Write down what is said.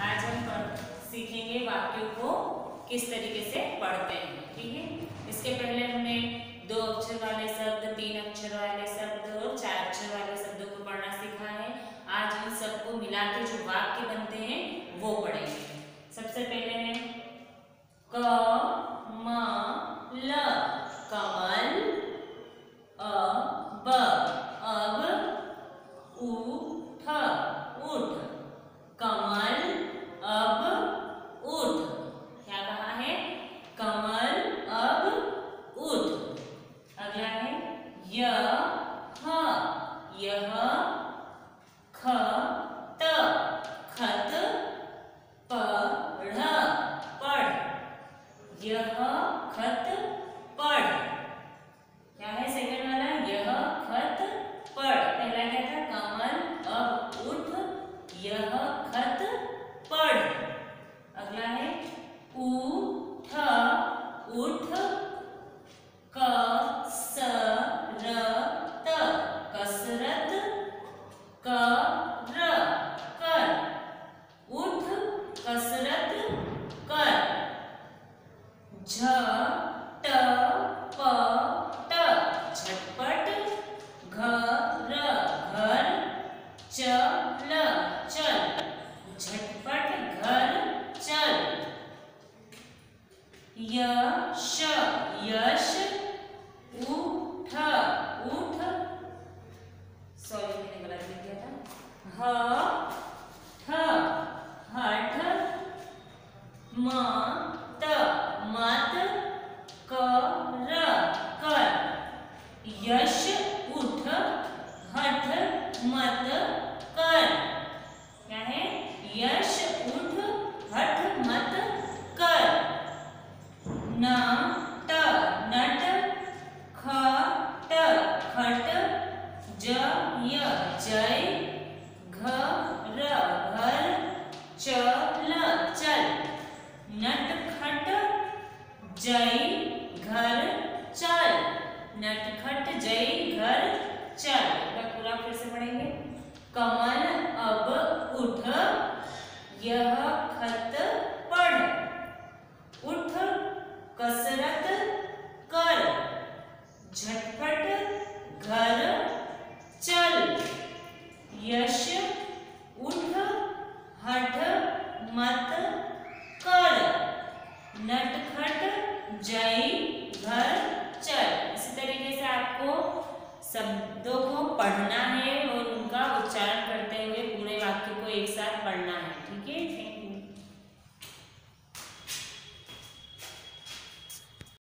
आज हम सीखेंगे वाक्यों को किस तरीके से पढ़ते हैं। ठीक है, इसके पहले हमने 2 अक्षर वाले शब्द, 3 अक्षर वाले शब्द और 4 अक्षर वाले शब्दों को पढ़ना सीखा है। आज इन सबको मिला के जो वाक्य बनते हैं वो पढ़ेंगे। सबसे पहले है कमल, कमल, अब, उठ, उठ, कमल अब उठ। क्या कहा है? कमल अब उठ। अगला है यह, खत, खत, पढ़, पढ़, यह खत पढ़। क्या है सेकंड वाला? यह खत पढ़। पहला क्या था? कमल अब उठ, यह खत पढ़। अगला है उठ, उठ, कसरत, कसरत, कर, कर, उठ कसरत कर। झटपट, झटपट, घर, घर, चल, चल, झटपट घर चल। यश, यश, उठ, उठ, सॉरी मैंने गलत लिख दिया था। हठ, मत, मत, कर, कर। यश उठ, हठ, मत, कर। क्या है? यश उठ, हठ, मत, कर। नट, नट, खट, खट, जय, जय, घर, घर, चल, चल। नट खट जय घर चल, नट खट जय घर चल। पूरा फिर से पढ़ेंगे। कमल अब उठ, यह खत पढ़, उठ कसरत कर, झटपट घर चल। यश उठ, हठ, मत, कर, नटखट जय घर चल। इसी तरीके से आपको शब्दों को पढ़ना है और उनका उच्चारण करते हुए पूरे वाक्य को एक साथ पढ़ना है। ठीक है।